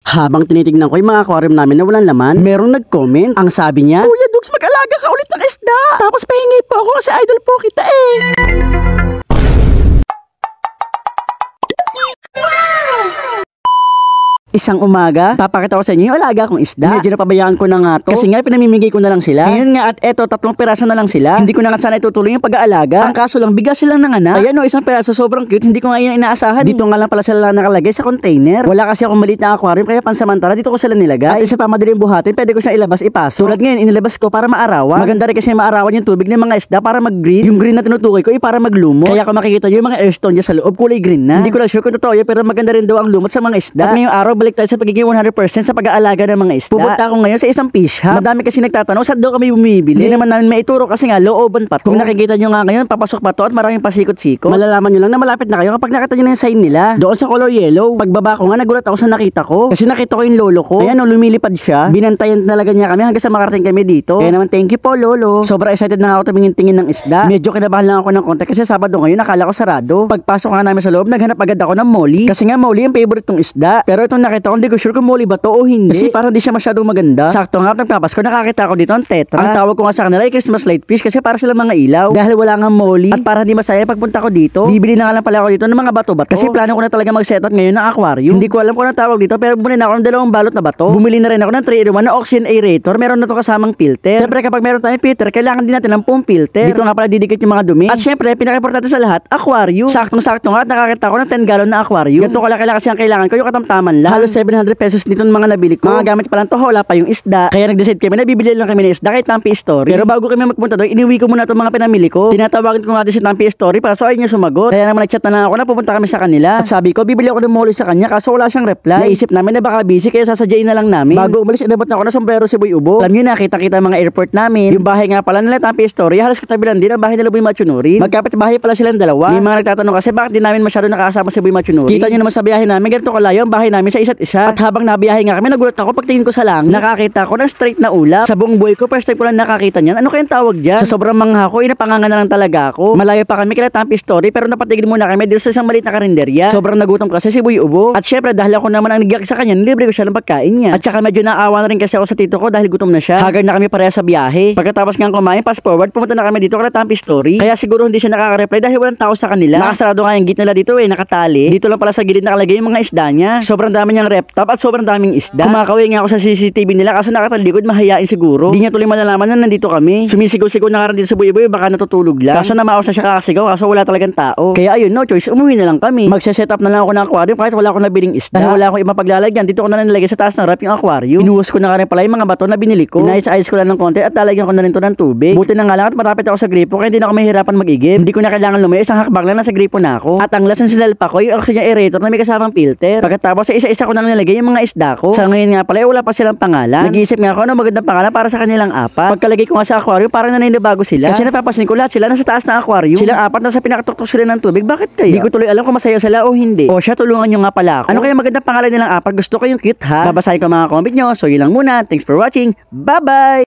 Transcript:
Habang tinitignan ko yung mga aquarium namin na walang laman, merong nag-comment. Ang sabi niya, Kuya Dugs, mag-alaga ka ulit ng isda. Tapos pahingi po ako kasi idol po kita eh. Isang umaga, papakita ko sa inyo yung alaga kong isda. Medyo napabayaan ko na nga to. Kasi nga, pinamimigay ko na lang sila. Ngayon nga, at eto, 3 piraso na lang sila. Hindi ko na nga sana itutuloy yung pag-aalaga. Ang kaso lang, bigas silang nanganak. Ayan o, isang piraso, sobrang cute. Hindi ko nga yan inaasahan. Dito nga lang pala sila nakalagay sa container. Wala kasi akong maliit na aquarium, kaya pansamantala dito ko sila nilagay. At isa pa madaling buhatin, pwede ko siya ilabas, ipasok. Tulad ngayon, inilabas ko para maarawan. Maganda rin kasi maarawan yung tubig ng mga isda para mag-green. Yung green na tinutukoy ko, para maglumo. Kaya kung makikita nyo yung mga airstone dyan sa loob, kulay green na. Hindi ko lang sure kung totoo yun, pero maganda rin daw ang lumot sa mga isda. At ngayong araw, balik tayo sa pagiging 100% sa pag-aalaga ng mga isda. Pupunta ako ngayon sa isang fish shop. Madami kasi nagtatanong saan daw kami bumibili. Hindi naman namin maituro kasi nga looban pa to. Kung nakikita nyo nga ngayon, papasok pa to at maraming pasikot-sikot. Malalaman nyo lang na malapit na kayo kapag nakita nyo na yung sign nila. Doon sa color yellow. Pagbaba ko nga, nagulat ako sa nakita ko. Kasi nakita ko yung lolo ko. Ayan o, lumilipad siya. Binantayan talaga niya kami hanggang sa makarating kami dito. Kaya naman, thank you po lolo. Sobrang excited na ako tumingin-tingin ng isda. Medyo kinabahan lang ako ng konti kasi Sabado ngayon, nakala ko sarado. Pagpasok nga namin sa loob, naghanap agad ako ng molly. Kasi nga molly yung favorite kong isda. Pero itong nakita ko, hindi ko sure kung molly ba to o hindi. Kasi parang di siya masyadong maganda. Sakto nga, nagpapasko, nakakita ko dito ang tetra. Ang tawag ko nga sa kanila ay Christmas light fish kasi para sila mga ilaw. Dahil wala nga molly at para di masaya pagpunta ko dito, bibili na nga lang pala ako dito ng mga bato-bato. Kasi plano ko na talaga mag-setup ngayon ng aquarium. Hindi ko alam kung anong tawag dito pero bumili na ako ng 2 balot na bato. Bumili na rin ako ng 3-in-1 na oxygen aerator. Meron na to kasamang filter. Siyempre kapag meron tayong filter, kailangan din natin ng foam filter. Dito nga pala didikit yung mga dumi. At siyempre, pinaka-importante sa lahat, aquarium. Saktong-sakto nga at nakakita ko ng 10 gallon na aquarium. Ganito kalaki kasi ang kailangan ko, yung katamtaman lang. Halos 700 pesos dito ng mga nabili ko. Mga gamit pa lang to, wala pa yung isda. Kaya nag-decide kami na bibili lang kami ng isda kahit Tampi Story. Pero bago kami magpunta doon, iniwi ko muna itong mga pinamili ko. Tinatawagan ko nga din si Tampi Story para so ay niya sumagot. Kaya naman nag-chat na lang ako na pupunta kami sa kanila. At sabi ko, bibili ako ng molly sa kanya kaso wala siyang reply. Naisip namin na baka busy kaya sasadyain na lang namin. Bago umalis, inabot na ako ng sombrero si Boy Ubo. Alam niyo na, kita-kita mga airport namin. Yung bahay nga pala nila Tampi Story, halos katabi lang din ang bahay nila Boy Machunuri. Magkapit bahay pala silang dalawa. May mga nagtatanong kasi bakit di namin masyado nakakasama si Boy Machunuri. Kita niyo naman sa biyahe namin, ganito kalayo ang bahay namin sa isa't isa. At habang nabiyahe nga kami, nagulat ako pagtingin ko sa langit. Nakakita ko ng straight na ulap. Sa buong buhay ko, first time ko lang nakakita niyan. Ano kayang tawag diyan? Sa sobrang mangha ko, inapanganga na lang talaga ako. Malayo pa kami kila Tampi Story pero napatigil muna kami dito sa isang maliit na karinderya. Sobrang nagutom kasi si Boy Ubo. At syempre dahil ako naman ang nagyak sa kanya, nilibre ko siya ng pagkain niya. At saka medyo naawa na rin kasi ako sa tito ko dahil gutom na siya. Haggard na kami pareha sa biyahe. Pagkatapos nga kumain, fast forward, pumunta na kami dito kila Tampi Story. Kaya siguro hindi siya nakaka-reply dahil walang tao sa kanila. Nakasarado nga yung gate nila dito nakatali. Dito lang pala sa gilid nakalagay yung mga isda niya. Sobrang dami niyang rep top at sobrang daming isda. Kumakawin nga ako sa CCTV nila kaso nakatalikod, mahayain siguro. Di niya tuloy malalaman na nandito kami. Sumisigaw-sigaw na nga rin dito sa Boy Boy, baka natutulog lang. Kaso namaos na siya kakasigaw kaso wala talagang tao. Kaya ayun, no choice, umuwi na lang kami. Magse-set up na lang ako ng aquarium kahit wala akong nabiling isda. Dahil wala akong ibang paglalagyan, dito ko na lang nilagay sa taas ng rep yung aquarium. Inuwas ko na nga rin pala yung mga bato na binili ko. Inayos-ayos ko lang ng konti at lalagyan ko na rin to ng tubig. Buti na nga lang at marapit ako sa gripo kaya hindi na ako mahirapan mag-igib. Hindi ko na kailangan lumayo, isang hakbang lang nasa gripo na ako. At ang last na sinalpa ko yung oxygen aerator na may kasamang filter. Pagkatapos isa-isa ko na nilagay yung mga isda ko. Sa ngayon nga pala wala pa silang pangalan. Nag-iisip nga ako ng magandang pangalan para sa kanilang apat. Pagkalagay ko nga sa aquarium, parang naninibago sila. Kasi napapansin ko lahat sila nasa taas ng aquarium. Silang apat nasa pinakatuktok sila ng tubig. Bakit kaya? Hindi ko tuloy alam kung masaya sila o hindi. O siya, tulungan nyo nga pala ako. Ano kaya magandang pangalan nilang apat? Gusto ko yung cute ha. Babasahin ko mga comment nyo. So yun lang muna. Thanks for watching. Bye-bye!